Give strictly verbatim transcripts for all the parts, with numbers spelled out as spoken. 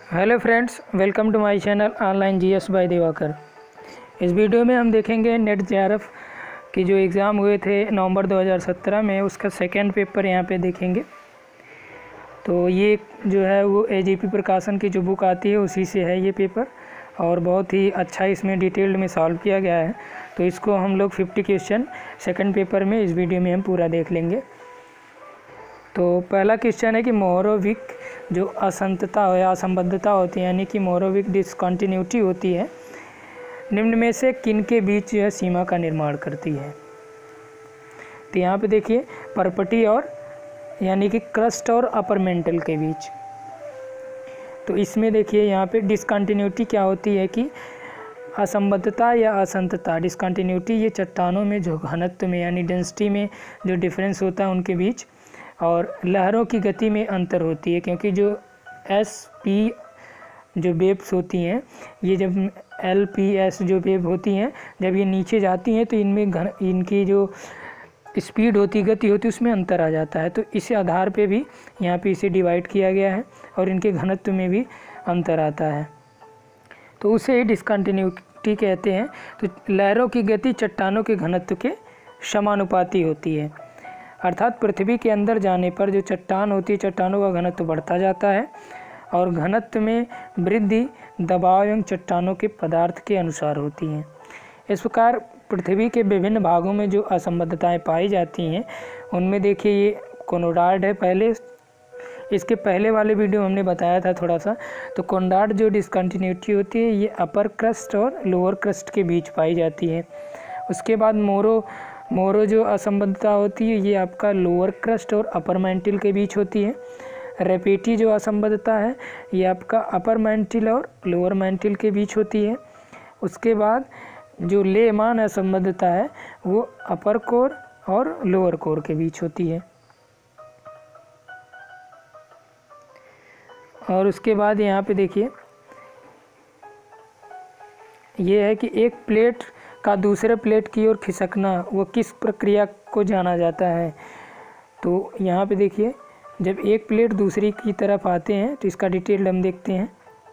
Hello friends, welcome to my channel online GS by Divakar. इस वीडियो में हम देखेंगे नेट जेआरएफ की जो एग्ज़ाम हुए थे नवंबर दो हज़ार सत्रह में, उसका सेकेंड पेपर यहाँ पे देखेंगे। तो ये जो है वो एजीपी प्रकाशन की जो बुक आती है उसी से है ये पेपर, और बहुत ही अच्छा इसमें डिटेल्ड में सॉल्व किया गया है। तो इसको हम लोग फिफ्टी क्वेश्चन सेकेंड पेपर में इस वीडियो में हम पूरा देख लेंगे। तो पहला क्वेश्चन है कि मोहरोविक जो असंतता हो या असंबद्धता होती है, यानी कि मोहरोविक डिसकंटिन्यूटी होती है, निम्न में से किन के बीच यह सीमा का निर्माण करती है। तो यहाँ पे देखिए परपटी और यानी कि क्रस्ट और अपर मेंटल के बीच। तो इसमें देखिए यहाँ पे डिसकंटिन्यूटी क्या होती है कि असंबद्धता या असंतता। डिसकंटिन्यूटी ये चट्टानों में जो घनत्व में यानी डेंसिटी में जो डिफरेंस होता है उनके बीच, और लहरों की गति में अंतर होती है, क्योंकि जो एस पी जो वेव्स होती हैं, ये जब एल पी एस जो वेव होती हैं जब ये नीचे जाती हैं तो इनमें घन इनकी जो स्पीड होती गति होती उसमें अंतर आ जाता है। तो इस आधार पे भी यहाँ पे इसे डिवाइड किया गया है और इनके घनत्व में भी अंतर आता है, तो उसे डिसकंटिन्यूटी कहते हैं। तो लहरों की गति चट्टानों के घनत्व के समानुपाती होती है, अर्थात पृथ्वी के अंदर जाने पर जो चट्टान होती है चट्टानों का घनत्व बढ़ता जाता है, और घनत्व में वृद्धि दबाव एवं चट्टानों के पदार्थ के अनुसार होती है। इस प्रकार पृथ्वी के विभिन्न भागों में जो असंबद्धताएं पाई जाती हैं उनमें देखिए ये कोनोडार्ड है। पहले इसके पहले वाले वीडियो हमने बताया था थोड़ा सा। तो कोनोडार्ड जो डिसकंटिन्यूटी होती है ये अपर क्रस्ट और लोअर क्रस्ट के बीच पाई जाती है। उसके बाद मोरो मोरो जो असंबद्धता होती है ये आपका लोअर क्रस्ट और अपर मैंटिल के बीच होती है। रेपेटी जो असंबद्धता है ये आपका अपर मैंटिल और लोअर मैंटिल के बीच होती है। उसके बाद जो लेमान असंबद्धता है वो अपर कोर और लोअर कोर के बीच होती है। और उसके बाद यहाँ पे देखिए ये है कि एक प्लेट का दूसरे प्लेट की ओर खिसकना, वो किस प्रक्रिया को जाना जाता है। तो यहाँ पे देखिए जब एक प्लेट दूसरी की तरफ आते हैं तो इसका डिटेल हम देखते हैं।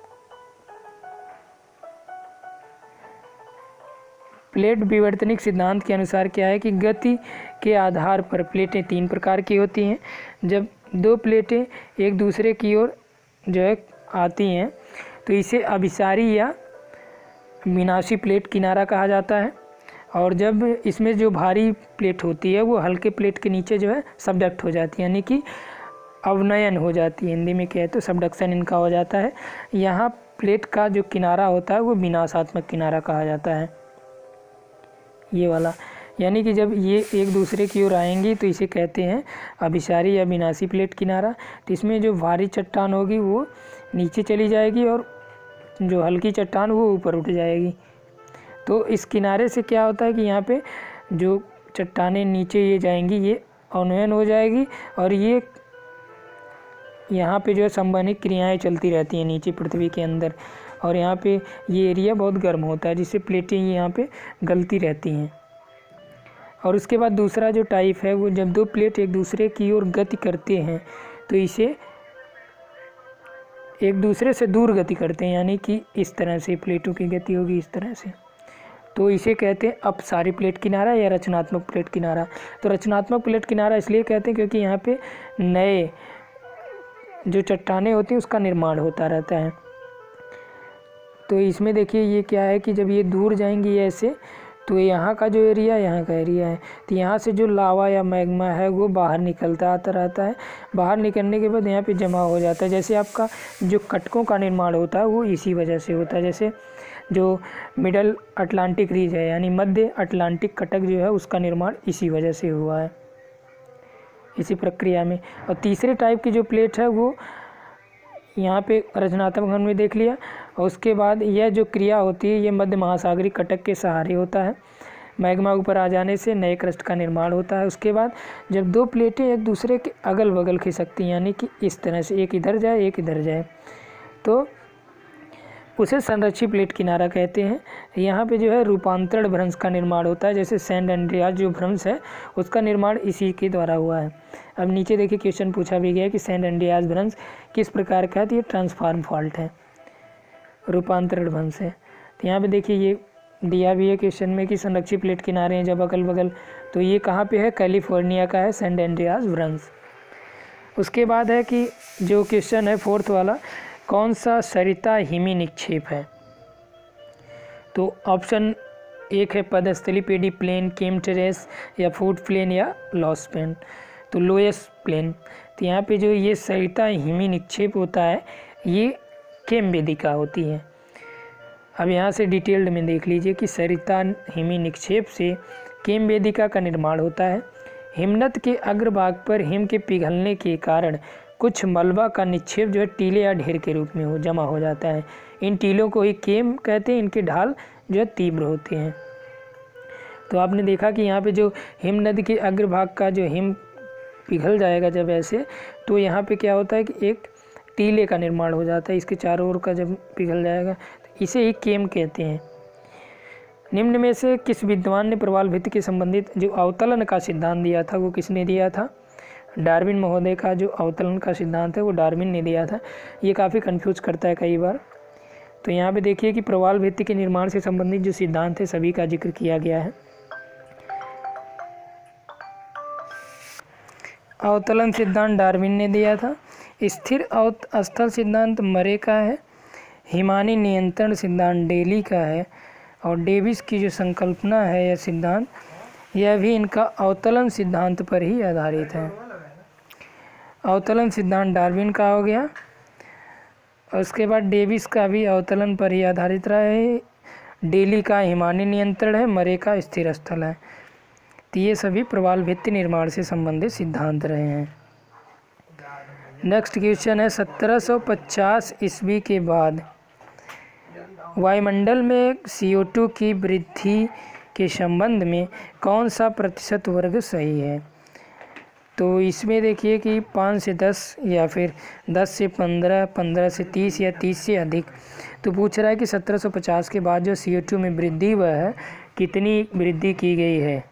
प्लेट विवर्तनिक सिद्धांत के अनुसार क्या है कि गति के आधार पर प्लेटें तीन प्रकार की होती हैं। जब दो प्लेटें एक दूसरे की ओर जो है आती हैं तो इसे अभिसारी या विनाशी प्लेट किनारा कहा जाता है, और जब इसमें जो भारी प्लेट होती है वो हल्के प्लेट के नीचे जो है सबडक्ट हो जाती है, यानी कि अवनयन हो जाती है। हिंदी में कहे तो सबडक्शन इनका हो जाता है। यहाँ प्लेट का जो किनारा होता है वो विनाशात्मक किनारा कहा जाता है, ये वाला। यानी कि जब ये एक दूसरे की ओर आएंगी तो इसे कहते हैं अभिसारी या विनाशी प्लेट किनारा। तो इसमें जो भारी चट्टान होगी वो नीचे चली जाएगी और जो हल्की चट्टान वो ऊपर उठ जाएगी। तो इस किनारे से क्या होता है कि यहाँ पे जो चट्टानें नीचे ये जाएंगी ये अवनयन हो जाएगी, और ये यहाँ पे जो है संवहनिक क्रियाएं चलती रहती हैं नीचे पृथ्वी के अंदर, और यहाँ पे ये एरिया बहुत गर्म होता है जिससे प्लेटें यहाँ पे गलती रहती हैं। और उसके बाद दूसरा जो टाइप है वो जब दो प्लेट एक दूसरे की ओर गति करते हैं तो इसे एक दूसरे से दूर गति करते हैं, यानी कि इस तरह से प्लेटों की गति होगी इस तरह से, तो इसे कहते हैं अपसारी प्लेट किनारा या रचनात्मक प्लेट किनारा। तो रचनात्मक प्लेट किनारा इसलिए कहते हैं क्योंकि यहाँ पे नए जो चट्टानें होती हैं उसका निर्माण होता रहता है। तो इसमें देखिए ये क्या है कि जब ये दूर जाएंगी ऐसे तो यहाँ का जो एरिया यहाँ का एरिया है, तो यहाँ से जो लावा या मैग्मा है वो बाहर निकलता आता रहता है। बाहर निकलने के बाद यहाँ पे जमा हो जाता है। जैसे आपका जो कटकों का निर्माण होता है वो इसी वजह से होता है। जैसे जो मिडल अटलांटिक रीज है यानी मध्य अटलांटिक कटक जो है उसका निर्माण इसी वजह से हुआ है, इसी प्रक्रिया में। और तीसरे टाइप की जो प्लेट है वो यहाँ पे रचनात्मक घन में देख लिया। और उसके बाद यह जो क्रिया होती है ये मध्य महासागरीय कटक के सहारे होता है। मैग्मा ऊपर आ जाने से नए क्रस्ट का निर्माण होता है। उसके बाद जब दो प्लेटें एक दूसरे के अगल बगल खिसकती हैं, यानी कि इस तरह से एक इधर जाए एक इधर जाए, तो उसे संरक्षित प्लेट किनारा कहते हैं। यहाँ पे जो है रूपांतरण भ्रंश का निर्माण होता है, जैसे सैन एंड्रियास जो भ्रंश है उसका निर्माण इसी के द्वारा हुआ है। अब नीचे देखिए क्वेश्चन पूछा भी गया है कि सैन एंड्रियास भ्रंश किस प्रकार का है, तो ये ट्रांसफॉर्म फॉल्ट है, रूपांतरण भ्रंश है। तो यहाँ पे देखिए ये दिया भी है क्वेश्चन में कि संरक्षित प्लेट किनारे हैं जब अगल बगल, तो ये कहाँ पे है, कैलिफोर्निया का है सैन एंड्रियास भ्रंश। उसके बाद है कि जो क्वेश्चन है फोर्थ वाला, कौन सा सरिता हिमी निक्षेप है, तो ऑप्शन एक है पदस्थली पेडी प्लेन, केम टेरेस या फूट प्लेन या लॉस प्लेन, तो लोएस्ट प्लेन। तो यहाँ पे जो ये सरिता हिमी निक्षेप होता है ये केम वेदिका होती है। अब यहाँ से डिटेल्ड में देख लीजिए कि सरिता हिमी निक्षेप से केम वेदिका का निर्माण होता है। हिमनद के अग्रभाग पर हिम के पिघलने के कारण कुछ मलबा का निक्षेप जो है टीले या ढेर के रूप में हो जमा हो जाता है। इन टीलों को ही केम कहते हैं, इनके ढाल जो है तीव्र होते हैं। तो आपने देखा कि यहाँ पे जो हिमनद के अग्रभाग का जो हिम पिघल जाएगा जब ऐसे, तो यहाँ पे क्या होता है कि एक टीले का निर्माण हो जाता है, इसके चारों ओर का जब पिघल जाएगा तो इसे ही केम कहते हैं। निम्न में से किस विद्वान ने प्रवाल भित्ति के संबंधित जो अवतलन का सिद्धांत दिया था वो किसने दिया था, डार्विन महोदय का जो अवतलन का सिद्धांत है वो डार्विन ने दिया था। ये काफ़ी कंफ्यूज करता है कई बार। तो यहाँ पे देखिए कि प्रवाल भित्ति के निर्माण से संबंधित जो सिद्धांत है सभी का जिक्र किया गया है। अवतलन सिद्धांत डार्विन ने दिया था। स्थिर स्थल सिद्धांत मरे का है। हिमानी नियंत्रण सिद्धांत डेली का है। और डेविस की जो संकल्पना है यह सिद्धांत, यह भी इनका अवतलन सिद्धांत पर ही आधारित है। अवतलन सिद्धांत डार्विन का हो गया। उसके बाद डेविस का भी अवतलन पर ही आधारित रहा है। डेली का हिमानी नियंत्रण है, मरे का स्थिर स्थल है। तो ये सभी प्रवाल भित्ति निर्माण से संबंधित सिद्धांत रहे हैं। नेक्स्ट क्वेश्चन है सत्रह सौ पचास ईस्वी के बाद वायुमंडल में सी ओ टू की वृद्धि के संबंध में कौन सा प्रतिशत वर्ग सही है। तो इसमें देखिए कि पाँच से दस या फिर दस से पंद्रह, पंद्रह से तीस या तीस से अधिक। तो पूछ रहा है कि सत्रह सौ पचास के बाद जो सी ओ टू में वृद्धि हुआ है कितनी वृद्धि की गई है।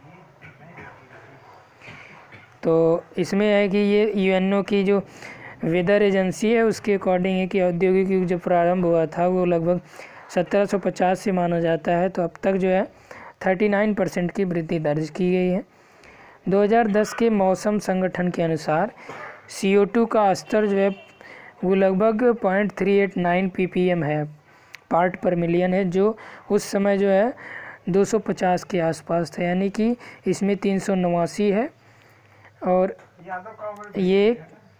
तो इसमें है कि ये यू एन ओ की जो वेदर एजेंसी है उसके अकॉर्डिंग है कि औद्योगिक युग जब प्रारंभ हुआ था वो लगभग सत्रह सौ पचास से माना जाता है। तो अब तक जो है उनतालीस परसेंट की वृद्धि दर्ज की गई है। दो हज़ार दस के मौसम संगठन के अनुसार सी ओ टू का स्तर जो है वो लगभग point three eight nine P P M है, पार्ट पर मिलियन है, जो उस समय जो है दो सौ पचास के आसपास था, यानी कि इसमें तीन सौ नवासी है। और ये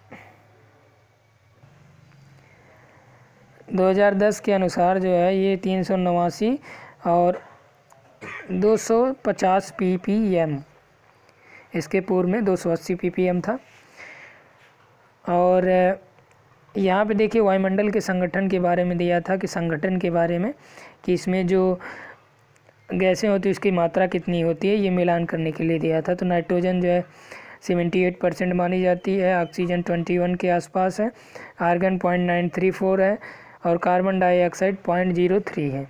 दो हज़ार दस के अनुसार जो है ये तीन सौ नवासी और दो सौ पचास पी पी एम, इसके पूर्व में दो सौ अस्सी पी पी एम था। और यहाँ पे देखिए वायुमंडल के संगठन के बारे में दिया था कि संगठन के बारे में कि इसमें जो गैसें होती है उसकी मात्रा कितनी होती है, ये मिलान करने के लिए दिया था। तो नाइट्रोजन जो है अठहत्तर परसेंट मानी जाती है, ऑक्सीजन इक्कीस के आसपास है, argon point nine three four है और carbon dioxide point zero three है।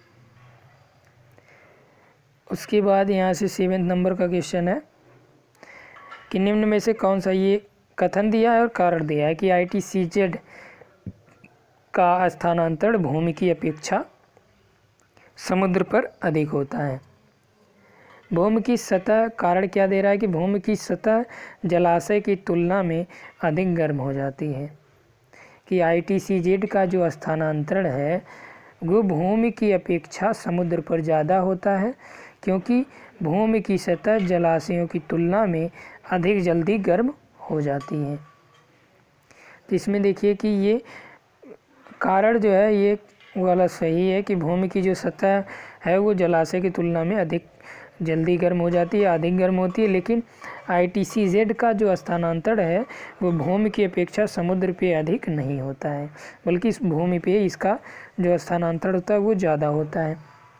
उसके बाद यहाँ से सेवेंथ नंबर का क्वेश्चन है कि निम्न में से कौन सा, ये कथन दिया है और कारण दिया है कि आई टी सी जेड का स्थानांतरण भूमि की अपेक्षा समुद्र पर अधिक होता है। भूमि की सतह, कारण क्या दे रहा है कि भूमि की सतह जलाशय की तुलना में अधिक गर्म हो जाती है, कि आई टी सी जेड का जो स्थानांतरण है वो भूमि की अपेक्षा समुद्र पर ज़्यादा होता है, क्योंकि भूमि की सतह जलाशयों की तुलना में अधिक जल्दी गर्म हो जाती है। तो इसमें देखिए कि ये कारण जो है ये वाला सही है कि भूमि की जो सतह है वो जलाशय की तुलना में अधिक जल्दी गर्म हो जाती है, अधिक गर्म होती है। लेकिन आई टी सी जेड का जो स्थानांतरण है वो भूमि की अपेक्षा समुद्र पे अधिक नहीं होता है, बल्कि इस भूमि पे इसका जो स्थानांतरण होता है वो ज़्यादा होता है,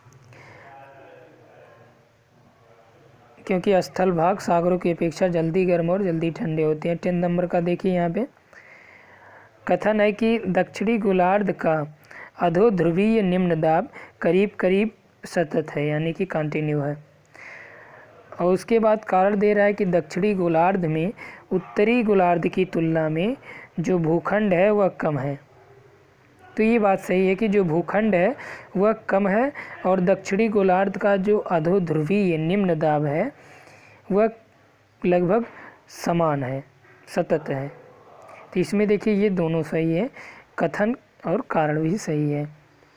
क्योंकि स्थल भाग सागरों की अपेक्षा जल्दी गर्म और जल्दी ठंडे होते हैं। टेन नंबर का देखिए यहाँ पे कथन है कि दक्षिणी गोलार्ध का अधोध्रुवीय निम्न दाब करीब करीब सतत है, यानी कि कंटिन्यू है। और उसके बाद कारण दे रहा है कि दक्षिणी गोलार्ध में उत्तरी गोलार्ध की तुलना में जो भूखंड है वह कम है। तो ये बात सही है कि जो भूखंड है वह कम है और दक्षिणी गोलार्ध का जो अधोध्रुवीय निम्न दाब है वह लगभग समान है, सतत है। तो इसमें देखिए ये दोनों सही है, कथन और कारण भी सही है।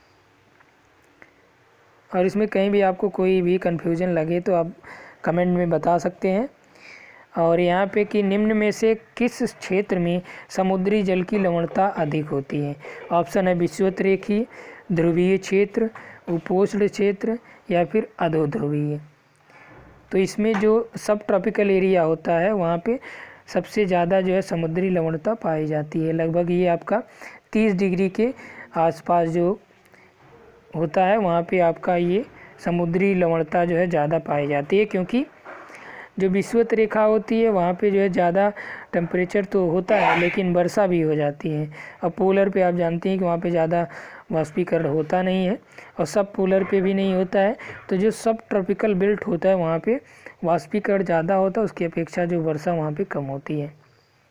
और इसमें कहीं भी आपको कोई भी कन्फ्यूजन लगे तो आप कमेंट में बता सकते हैं। और यहाँ पे कि निम्न में से किस क्षेत्र में समुद्री जल की लवणता अधिक होती है। ऑप्शन है विषुवतरेखीय, ध्रुवीय क्षेत्र, उपोष्ण क्षेत्र या फिर अधोध्रुवीय। तो इसमें जो सब ट्रॉपिकल एरिया होता है वहाँ पे सबसे ज़्यादा जो है समुद्री लवणता पाई जाती है। लगभग ये आपका तीस डिग्री के आसपास जो होता है वहाँ पे आपका ये समुद्री लवणता जो है ज़्यादा पाई जाती है, क्योंकि जो विषुवत रेखा होती है वहाँ पे जो है ज़्यादा टेम्परेचर तो होता है लेकिन वर्षा भी हो जाती है। अब पोलर पे आप जानते हैं कि वहाँ पे ज़्यादा वाष्पीकरण होता नहीं है और सब पोलर पे भी नहीं होता है। तो जो सब ट्रॉपिकल बेल्ट होता है वहाँ पे वाष्पीकरण ज़्यादा होता है, उसकी अपेक्षा जो वर्षा वहाँ पे कम होती है।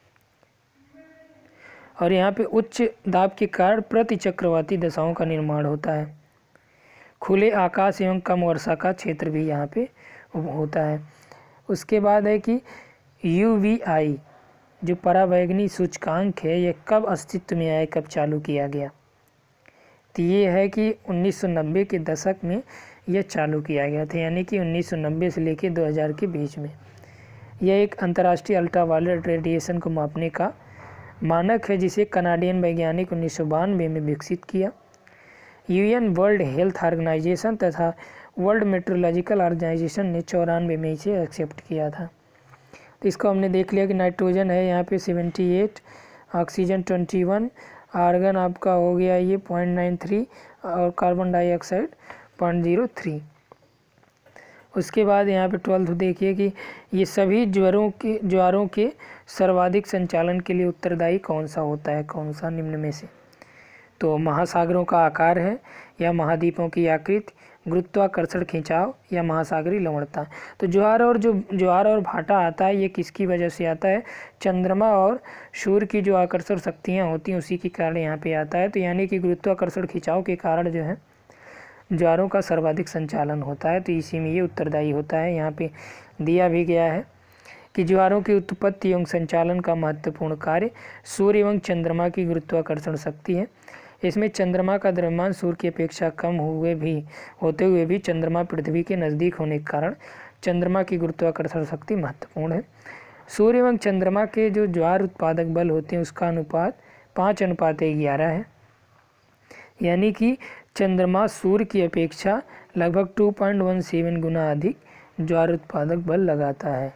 और यहाँ पे उच्च दाब के कारण प्रति चक्रवाती दशाओं का निर्माण होता है। खुले आकाश एवं कम वर्षा का क्षेत्र भी यहाँ पे होता है। उसके बाद है कि यू वी आई जो परावैंगनी सूचकांक है ये कब अस्तित्व में आया, कब चालू किया गया। तो ये है कि उन्नीस सौ नब्बे के दशक में यह चालू किया गया था, यानी कि उन्नीस सौ नब्बे से लेकर दो हज़ार के बीच में। यह एक अंतर्राष्ट्रीय अल्ट्रावायलेट रेडिएशन को मापने का मानक है जिसे कनाडियन वैज्ञानिक उन्नीस सौ बानवे में विकसित किया। यूएन वर्ल्ड हेल्थ ऑर्गेनाइजेशन तथा वर्ल्ड मेट्रोलॉजिकल ऑर्गेनाइजेशन ने चौरानवे में इसे एक्सेप्ट किया था। तो इसको हमने देख लिया कि नाइट्रोजन है यहाँ पे अठहत्तर, ऑक्सीजन इक्कीस, आर्गन आपका हो गया ये पॉइंट नाइन थ्री और carbon dioxide point zero three. उसके बाद यहाँ पे ट्वेल्थ देखिए कि ये सभी ज्वारों के ज्वारों के सर्वाधिक संचालन के लिए उत्तरदायी कौन सा होता है, कौन सा निम्न में से। तो महासागरों का आकार है या महाद्वीपों की आकृति, गुरुत्वाकर्षण खिंचाव या महासागरीय लवणता। तो ज्वार और जो ज्वार और भाटा आता है ये किसकी वजह से आता है, चंद्रमा और सूर्य की जो आकर्षण शक्तियाँ होती हैं उसी के कारण यहाँ पे आता है। तो यानी कि गुरुत्वाकर्षण खिंचाव के कारण जो है ज्वारों का सर्वाधिक संचालन होता है। तो इसी में ये उत्तरदायी होता है। यहाँ पे दिया भी गया है कि ज्वारों की उत्पत्ति एवं संचालन का महत्वपूर्ण कार्य सूर्य एवं चंद्रमा की गुरुत्वाकर्षण शक्ति है। इसमें चंद्रमा का द्रव्यमान सूर्य की अपेक्षा कम हुए भी होते हुए भी चंद्रमा पृथ्वी के नज़दीक होने के कारण चंद्रमा की गुरुत्वाकर्षण शक्ति महत्वपूर्ण है। सूर्य एवं चंद्रमा के जो ज्वार उत्पादक बल होते हैं उसका अनुपात पाँच अनुपात ग्यारह है, यानी कि चंद्रमा सूर्य की अपेक्षा लगभग दो पॉइंट एक सात गुना अधिक ज्वार उत्पादक बल लगाता है।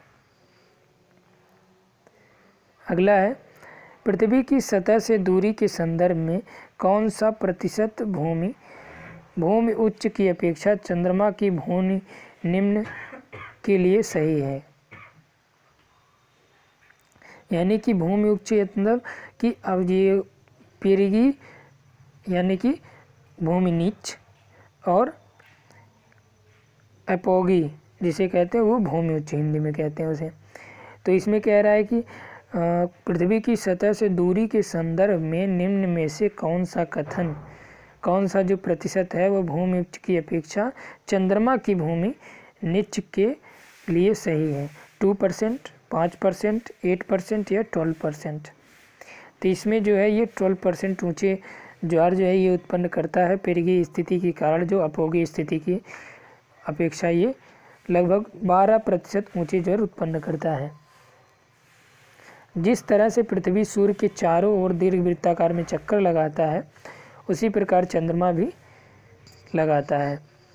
अगला है पृथ्वी की सतह से दूरी के संदर्भ में कौन सा प्रतिशत भूमि भूमि उच्च की अपेक्षा चंद्रमा की भूमि निम्न के लिए सही है। यानी कि भूमि उच्च मतलब कि अब ये पेरिगी यानी कि भूमि नीच और अपोगी जिसे कहते हैं वो भूमि उच्च हिंदी में कहते हैं उसे। तो इसमें कह रहा है कि पृथ्वी की सतह से दूरी के संदर्भ में निम्न में से कौन सा कथन कौन सा जो प्रतिशत है वह भूमि उच्च की अपेक्षा चंद्रमा की भूमि नीच के लिए सही है। टू परसेंट, पाँच परसेंट, एट परसेंट या ट्वेल्व परसेंट। तो इसमें जो है ये ट्वेल्व परसेंट ऊँचे ज्वार जो है ये उत्पन्न करता है पेरिगी स्थिति के कारण, जो अपोगी स्थिति की अपेक्षा ये लगभग बारह प्रतिशत ऊँचे ज्वार उत्पन्न करता है। जिस तरह से पृथ्वी सूर्य के चारों ओर दीर्घवृत्ताकार में चक्कर लगाता है उसी प्रकार चंद्रमा भी लगाता है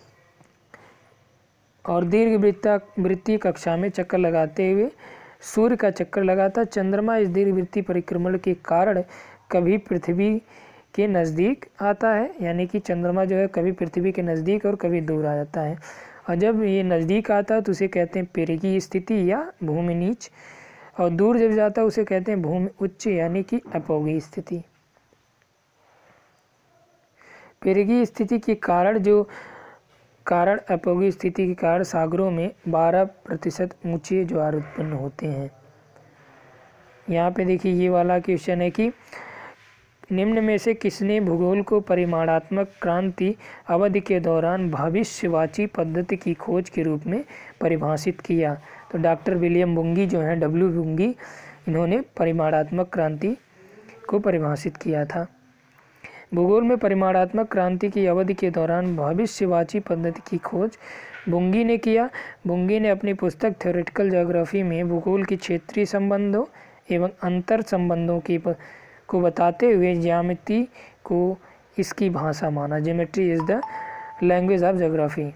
और दीर्घवृत्ता वृत्तीय कक्षा में चक्कर लगाते हुए सूर्य का चक्कर लगाता है। चंद्रमा इस दीर्घवृत्तीय परिक्रमण के कारण कभी पृथ्वी के नज़दीक आता है, यानी कि चंद्रमा जो है कभी पृथ्वी के नज़दीक और कभी दूर आ जाता है। और जब ये नज़दीक आता है तो उसे कहते हैं पेरिगी स्थिति या भूमि नीच, और दूर जब जाता है उसे कहते हैं भूमि उच्च यानी कि अपोगी स्थिति। पेरिगी स्थिति के कारण जो कारण अपोगी स्थिति के कारण सागरों में बारह प्रतिशत ऊंचे ज्वार उत्पन्न होते हैं। यहाँ पे देखिए ये वाला क्वेश्चन है कि निम्न में से किसने भूगोल को परिमाणात्मक क्रांति अवधि के दौरान भविष्यवाची पद्धति की खोज के रूप में परिभाषित किया? तो डॉक्टर विलियम बुंगी जो हैं, डब्ल्यू बुंगी, इन्होंने परिमाणात्मक क्रांति को परिभाषित किया था। भूगोल में परिमाणात्मक क्रांति की अवधि के दौरान भविष्यवाची पद्धति की खोज बुंगी ने किया। बुंगी ने अपनी पुस्तक थ्योरेटिकल ज्योग्राफी में भूगोल की क्षेत्रीय संबंधों एवं अंतर संबंधों की को बताते हुए ज्यामिति को इसकी भाषा माना। Geometry is the language of geography.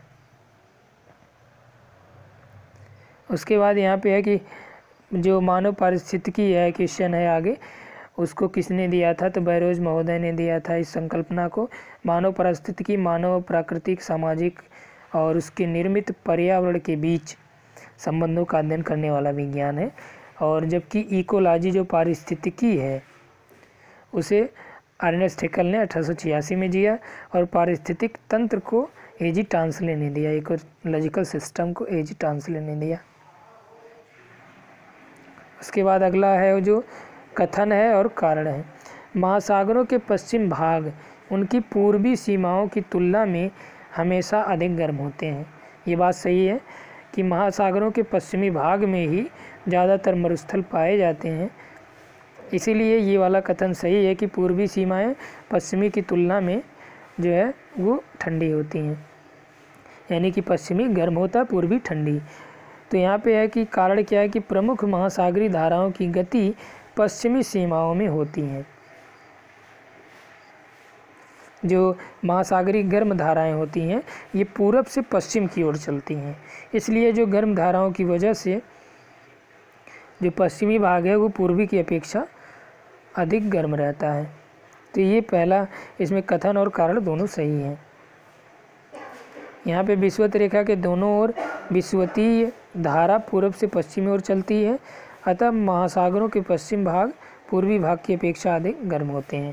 उसके बाद यहाँ पे है कि जो मानव पारिस्थितिकी है क्वेश्चन है आगे, उसको किसने दिया था? तो बैरोज महोदय ने दिया था इस संकल्पना को। मानव पारिस्थितिकी मानव प्राकृतिक सामाजिक और उसके निर्मित पर्यावरण के बीच संबंधों का अध्ययन करने वाला विज्ञान है। और जबकि इकोलॉजी जो पारिस्थितिकी है उसे अर्नेस्ट हैकेल ने अठारह सौ छियासी में दिया और पारिस्थितिक तंत्र को एजी टांसले ने दिया, इकोलॉजिकल सिस्टम को एजी टांसले ने दिया। उसके बाद अगला है जो कथन है और कारण है। महासागरों के पश्चिम भाग उनकी पूर्वी सीमाओं की तुलना में हमेशा अधिक गर्म होते हैं। ये बात सही है कि महासागरों के पश्चिमी भाग में ही ज़्यादातर मरुस्थल पाए जाते हैं, इसीलिए ये वाला कथन सही है कि पूर्वी सीमाएं पश्चिमी की तुलना में जो है वो ठंडी होती हैं, यानी कि पश्चिमी गर्म होता, पूर्वी ठंडी। तो यहाँ पे है कि कारण क्या है कि प्रमुख महासागरीय धाराओं की गति पश्चिमी सीमाओं में होती हैं। जो महासागरीय गर्म धाराएं होती हैं ये पूरब से पश्चिम की ओर चलती हैं, इसलिए जो गर्म धाराओं की वजह से जो पश्चिमी भाग है वो पूर्वी की अपेक्षा अधिक गर्म रहता है। तो ये पहला, इसमें कथन और कारण दोनों सही हैं। यहाँ पे विषुवत रेखा के दोनों ओर विषुवतीय धारा पूर्व से पश्चिमी ओर चलती है, अतः महासागरों के पश्चिम भाग पूर्वी भाग की अपेक्षा अधिक गर्म होते हैं।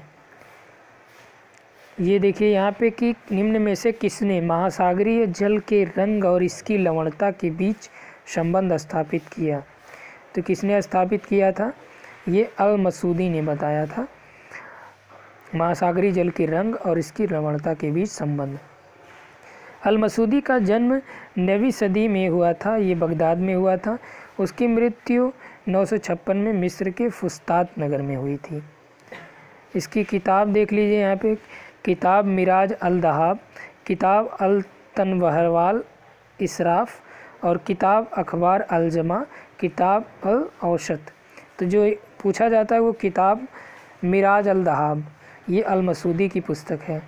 ये देखिए यहाँ पे कि निम्न में से किसने महासागरीय जल के रंग और इसकी लवणता के बीच संबंध स्थापित किया? तो किसने स्थापित किया था? ये अल मसूदी ने बताया था, महासागरीय जल के रंग और इसकी लवणता के बीच संबंध। अल मसूदी का जन्म नवीं सदी में हुआ था, ये बगदाद में हुआ था। उसकी मृत्यु नौ सौ छप्पन में मिस्र के फुस्तात नगर में हुई थी। इसकी किताब देख लीजिए यहाँ पे, किताब मिराज अल दहाब, किताब अल तनवहरवाल इसराफ और किताब अखबार अल जमा, किताब अल औसत। तो जो पूछा जाता है वो किताब मिराज अल दहाब, ये अल मसूदी की पुस्तक है।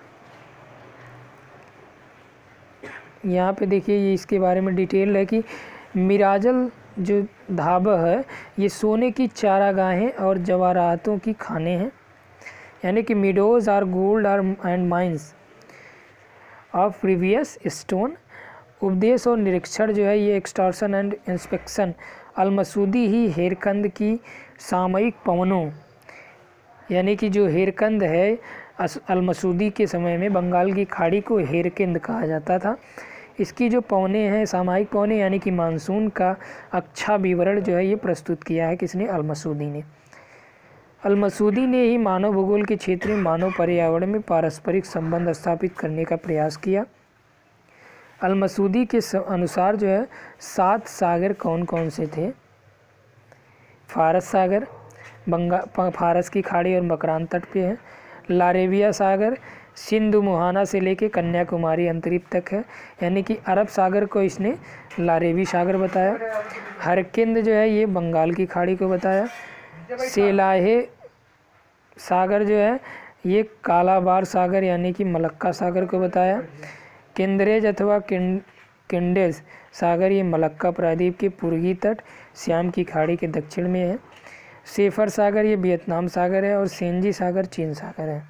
यहाँ पे देखिए ये इसके बारे में डिटेल है कि मिराजल जो धाबा है ये सोने की चारागाहें और जवाहरातों की खाने हैं, यानी कि meadows are gold are and mines of previous stone. उपदेश और निरीक्षण जो है ये extortion and inspection. Al Masudi ही हेरकंद की सामयिक पवनों, यानी कि जो हेरकंद है अल मसूदी के समय में बंगाल की खाड़ी को हेरकंद कहा जाता था। इसकी जो पौने हैं सामयिक पौने यानी कि मानसून का अच्छा विवरण जो है ये प्रस्तुत किया है किसने? अल मसूदी ने। अल मसूदी ने ही मानव भूगोल के क्षेत्र में मानव पर्यावरण में पारस्परिक संबंध स्थापित करने का प्रयास किया। अल मसूदी के अनुसार जो है सात सागर कौन कौन से थे? फारस सागर बंगा फारस की खाड़ी और मकरान तट पे है। लारेबिया सागर सिंधु मुहाना से लेके कन्याकुमारी अंतरिक्ष तक है, यानी कि अरब सागर को इसने लारेबी सागर बताया। हरकिंद जो है ये बंगाल की खाड़ी को बताया। सेलाहे सागर जो है ये कालाबार सागर यानी कि मलक्का सागर को बताया। केंद्रेज अथवा किंडेज सागर ये मलक्का प्रायद्वीप के पूर्वी तट श्याम की खाड़ी के दक्षिण में है। सेफर सागर ये वियतनाम सागर है और सेंजी सागर चीन सागर है।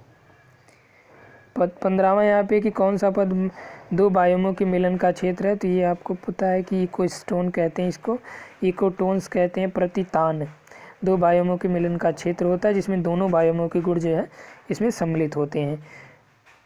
पद पंद्रहवां यहाँ पे कि कौन सा पद दो बायोमों के मिलन का क्षेत्र है? तो ये आपको पता है कि इकोस्टोन कहते हैं इसको, इकोटोन्स कहते हैं प्रतितान। दो बायोमों के मिलन का क्षेत्र होता है जिसमें दोनों बायोमों के गुण जो है इसमें सम्मिलित होते हैं।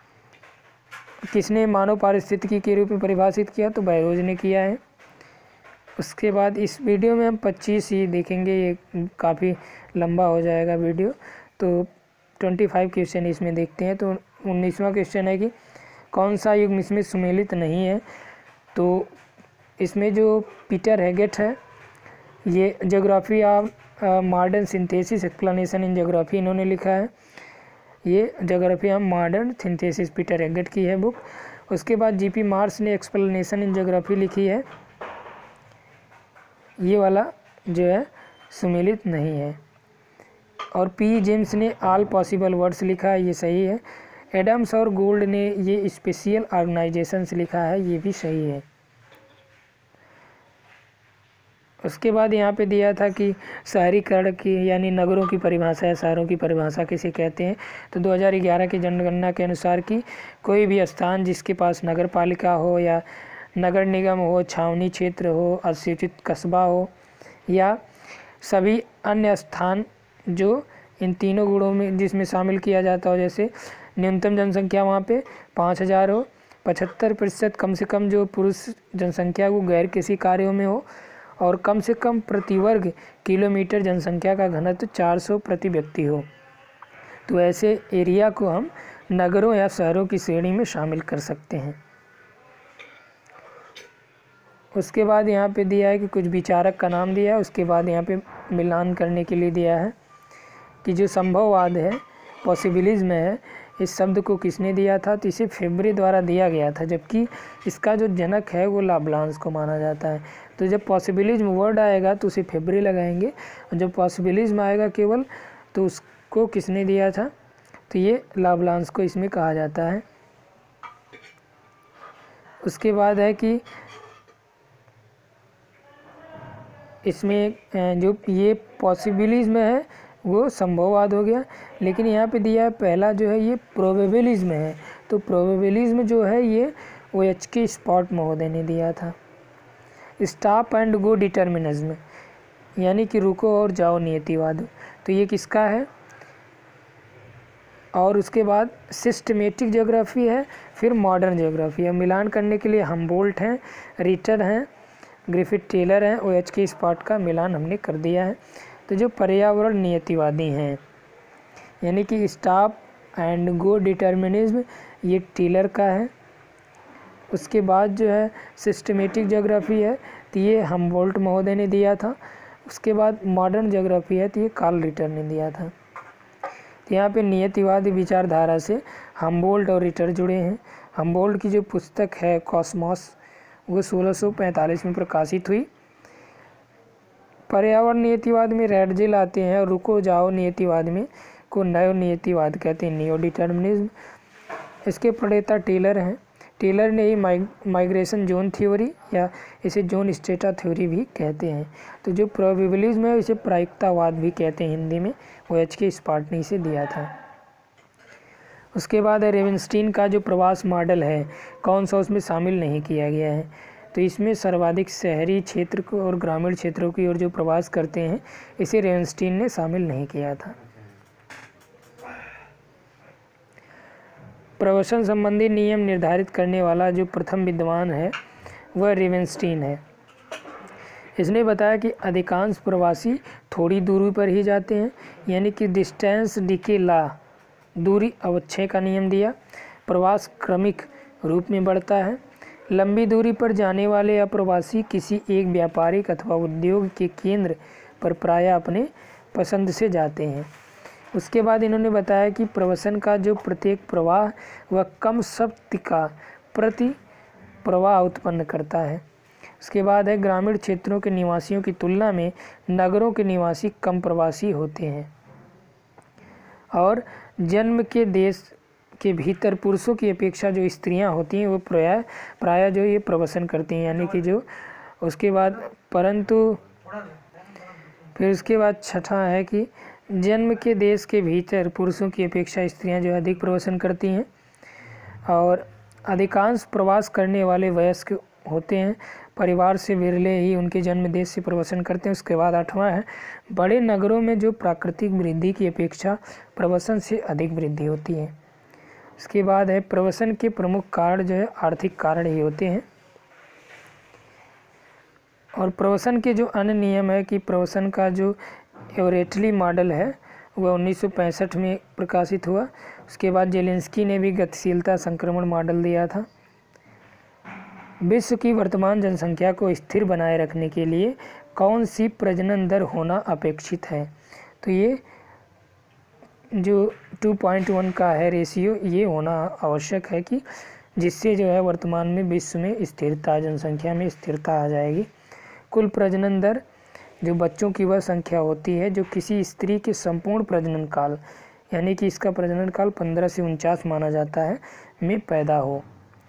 किसने मानव पारिस्थितिकी के रूप में परिभाषित किया? तो बैरोज ने किया है। उसके बाद इस वीडियो में हम पच्चीस ही देखेंगे, ये काफ़ी लंबा हो जाएगा वीडियो, तो पच्चीस क्वेश्चन इसमें देखते हैं। तो उन्नीसवां क्वेश्चन है कि कौन सा युग्म इसमें सुमेलित नहीं है? तो इसमें जो पीटर हेगेट है, ये geography of modern synthesis explanation in geography इन्होंने लिखा है। ये geography of modern synthesis Peter Haggett की है बुक। उसके बाद जीपी मार्स ने एक्सप्लेनेशन इन ज्योग्राफी लिखी है, ये वाला जो है सुमेलित नहीं है। और पी जेम्स ने ऑल पॉसिबल वर्ड्स लिखा है, ये सही है। एडम्स और गोल्ड ने ये स्पेशल ऑर्गेनाइजेशंस लिखा है, ये भी सही है। उसके बाद यहाँ पे दिया था कि शहरीकरण की यानी नगरों की परिभाषा है, शहरों की परिभाषा किसे कहते हैं? तो दो हज़ार ग्यारह की जनगणना के अनुसार कि कोई भी स्थान जिसके पास नगर पालिका हो या नगर निगम हो, छावनी क्षेत्र हो, असूचित कस्बा हो या सभी अन्य स्थान जो इन तीनों गुणों में जिसमें शामिल किया जाता हो, जैसे न्यूनतम जनसंख्या वहाँ पे पाँच हज़ार हो, पचहत्तर प्रतिशत कम से कम जो पुरुष जनसंख्या वो गैर कृषि कार्यों में हो, और कम से कम प्रति वर्ग किलोमीटर जनसंख्या का घनत्व चार सौ प्रति व्यक्ति हो, तो ऐसे एरिया को हम नगरों या शहरों की श्रेणी में शामिल कर सकते हैं। उसके बाद यहाँ पे दिया है कि कुछ विचारक का नाम दिया है। उसके बाद यहाँ पे मिलान करने के लिए दिया है कि जो संभववाद है, पॉसिबिलिज्म है, इस शब्द को किसने दिया था? तो इसे फेब्रे द्वारा दिया गया था, जबकि इसका जो जनक है वो लाप्लास को माना जाता है। तो जब पॉसिबिलिज्म वर्ड आएगा तो उसे फेब्रे लगाएंगे, और जब पॉसिबिलिज्म आएगा केवल तो उसको किसने दिया था? तो ये लाप्लास को इसमें कहा जाता है। उसके बाद है कि इसमें जो ये पॉसिबिलिज्म है वो संभववाद हो गया, लेकिन यहाँ पे दिया है पहला जो है ये प्रोबेबिलिज्म है। तो प्रोबेबिलिज्म जो है ये ओ एच के स्पॉट महोदय ने दिया था। स्टॉप एंड गो डिटर्मिनिज्म यानी कि रुको और जाओ नियतिवाद, तो ये किसका है? और उसके बाद सिस्टमेटिक ज्योग्राफी है, फिर मॉडर्न ज्योग्राफी है। मिलान करने के लिए हमबोल्ट हैं, रिटर हैं, ग्रिफिथ टेलर हैं, ओ एच के स्पॉट का मिलान हमने कर दिया है। तो जो पर्यावरण नियतिवादी हैं यानी कि स्टॉप एंड गो डिटर्मिनिज्म, ये टेलर का है। उसके बाद जो है सिस्टमेटिक ज्योग्राफी है, तो ये हमबोल्ट महोदय ने दिया था। उसके बाद मॉडर्न ज्योग्राफी है, तो ये कार्ल रिटर ने दिया था। तो यहाँ पे नियतिवादी विचारधारा से हमबोल्ट और रिटर जुड़े हैं। हमबोल्ट की जो पुस्तक है कॉस्मॉस, वो सोलह सौ पैंतालीस में प्रकाशित हुई। पर्यावरण नियतिवाद में रेडजिल आते हैं, और रुको जाओ नियतिवाद में को नयो नियतिवाद कहते हैं, नियो डिटर्मिनिज्म। इसके प्रणेता टेलर हैं। टेलर ने ही माइग्रेशन जोन थ्योरी या इसे जोन स्टेटा थ्योरी भी कहते हैं। तो जो प्रोबेबिलिज्म है इसे प्रायिकतावाद भी कहते हैं हिंदी में, वो एच के स्पॉट ने इसे दिया था। उसके बाद है रेवेनस्टीन का जो प्रवास मॉडल है, कौन सा उसमें शामिल नहीं किया गया है? तो इसमें सर्वाधिक शहरी क्षेत्र को और ग्रामीण क्षेत्रों की ओर जो प्रवास करते हैं, इसे रेवेनस्टीन ने शामिल नहीं किया था। प्रवसन संबंधी नियम निर्धारित करने वाला जो प्रथम विद्वान है वह रेवेनस्टीन है। इसने बताया कि अधिकांश प्रवासी थोड़ी दूरी पर ही जाते हैं, यानी कि डिस्टेंस डिके लॉ, दूरी अवक्षय का नियम दिया। प्रवास क्रमिक रूप में बढ़ता है। लंबी दूरी पर जाने वाले अप्रवासी किसी एक व्यापारिक अथवा उद्योग के केंद्र पर प्रायः अपने पसंद से जाते हैं। उसके बाद इन्होंने बताया कि प्रवसन का जो प्रत्येक प्रवाह वह कम शक्ति का प्रति प्रवाह उत्पन्न करता है। उसके बाद है ग्रामीण क्षेत्रों के निवासियों की तुलना में नगरों के निवासी कम प्रवासी होते हैं, और जन्म के देश के भीतर पुरुषों की अपेक्षा जो स्त्रियां होती हैं वो प्राय प्रायः जो ये प्रवसन करती हैं, यानी कि जो उसके बाद परंतु फिर उसके बाद छठा है कि जन्म के देश के भीतर पुरुषों की अपेक्षा स्त्रियां जो अधिक प्रवसन करती हैं, और अधिकांश प्रवास करने वाले वयस्क होते हैं। परिवार से विरले ही उनके जन्म देश से प्रवसन करते हैं। उसके बाद आठवां है बड़े नगरों में जो प्राकृतिक वृद्धि की अपेक्षा प्रवसन से अधिक वृद्धि होती है। इसके बाद है प्रवसन के प्रमुख कारण जो है आर्थिक कारण ही होते हैं। और प्रवसन के जो अन्य नियम है कि प्रवसन का जो एवरेटली मॉडल है वह उन्नीस सौ पैंसठ में प्रकाशित हुआ। उसके बाद जेलेंस्की ने भी गतिशीलता संक्रमण मॉडल दिया था। विश्व की वर्तमान जनसंख्या को स्थिर बनाए रखने के लिए कौन सी प्रजनन दर होना अपेक्षित है? तो ये जो टू पॉइंट वन का है रेशियो, ये होना आवश्यक है कि जिससे जो है वर्तमान में विश्व में स्थिरता, जनसंख्या में स्थिरता आ जाएगी। कुल प्रजनन दर जो बच्चों की वह संख्या होती है जो किसी स्त्री के संपूर्ण प्रजनन काल, यानी कि इसका प्रजनन काल पंद्रह से उनचास माना जाता है, में पैदा हो।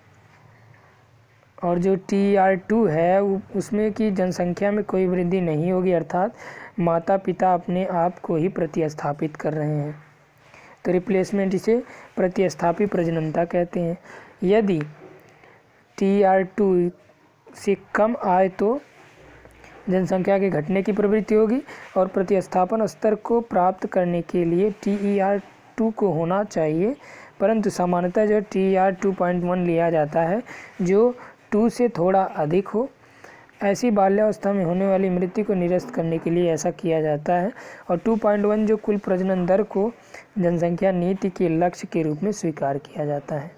और जो टी आर टू है उसमें कि जनसंख्या में कोई वृद्धि नहीं होगी, अर्थात माता पिता अपने आप को ही प्रतिस्थापित कर रहे हैं, तो रिप्लेसमेंट इसे प्रतिस्थापी प्रजननता कहते हैं। यदि टी आर टू से कम आए तो जनसंख्या के घटने की प्रवृत्ति होगी और प्रतिस्थापन स्तर को प्राप्त करने के लिए टी ई आर टू को होना चाहिए, परंतु सामान्यतः जो T R two point one लिया जाता है जो टू से थोड़ा अधिक हो। ऐसी बाल्यावस्था में होने वाली मृत्यु को निरस्त करने के लिए ऐसा किया जाता है। और टू पॉइंट वन जो कुल प्रजनन दर को जनसंख्या नीति के लक्ष्य के रूप में स्वीकार किया जाता है।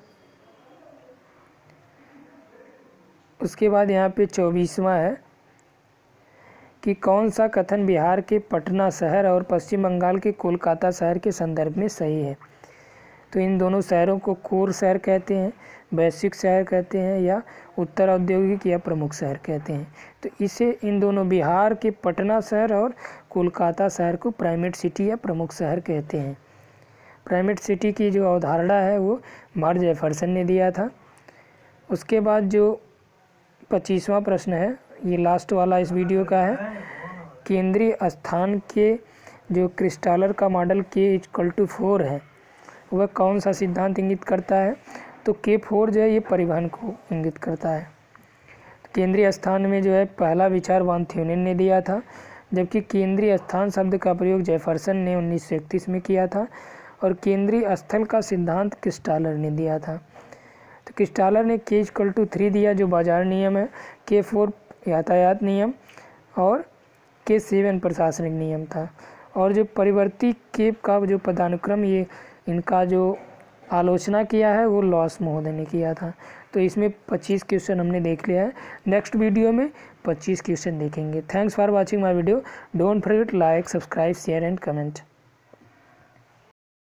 उसके बाद यहाँ पे चौबीसवां है कि कौन सा कथन बिहार के पटना शहर और पश्चिम बंगाल के कोलकाता शहर के संदर्भ में सही है? तो इन दोनों शहरों को कोर शहर कहते हैं, वैश्विक शहर कहते हैं, या उत्तर औद्योगिक या प्रमुख शहर कहते हैं। तो इसे इन दोनों बिहार के पटना शहर और कोलकाता शहर को प्राइमेट सिटी या प्रमुख शहर कहते हैं। प्राइमेट सिटी की जो अवधारणा है वो मार्क जेफरसन ने दिया था। उसके बाद जो पच्चीसवां प्रश्न है, ये लास्ट वाला इस वीडियो का है, केंद्रीय स्थान के जो क्रिस्टालर का मॉडल के इक्वल टू फोर है वह कौन सा सिद्धांत इंगित करता है? तो के फोर जो है ये परिवहन को इंगित करता है। केंद्रीय स्थान में जो है पहला विचार वान थ्योनेन ने दिया था, जबकि केंद्रीय स्थान शब्द का प्रयोग जेफरसन ने उन्नीस सौ इकतीस में किया था और केंद्रीय स्थल का सिद्धांत क्रिस्टालर ने दिया था। तो क्रिस्टालर ने के इक्वल टू थ्री दिया जो बाजार नियम है, के फोर यातायात नियम और के सेवन प्रशासनिक नियम था। और जो परिवर्ती के का जो पदानुक्रम, ये इनका जो आलोचना किया है वो लॉस महोदय ने किया था। तो इसमें पच्चीस क्वेश्चन हमने देख लिया है। नेक्स्ट वीडियो में पच्चीस क्वेश्चन देखेंगे। Thanks for watching my video. Don't forget like, subscribe, share and comment.